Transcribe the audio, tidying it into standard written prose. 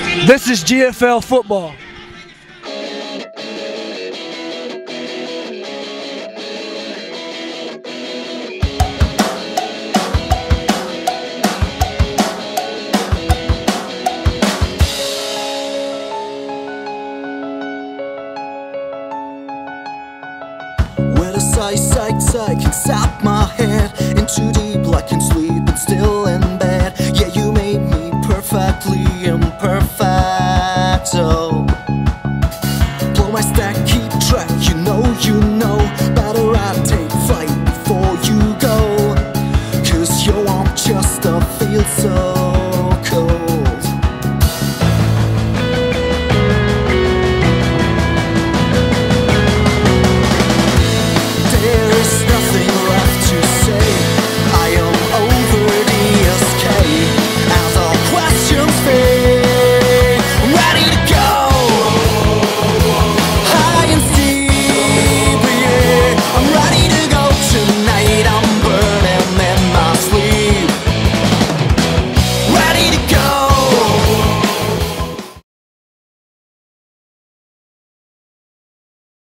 This is GFL Football. When I psych inside my head, in too deep, like in sleep and still in bed. Yeah, you made me perfectly imperfect.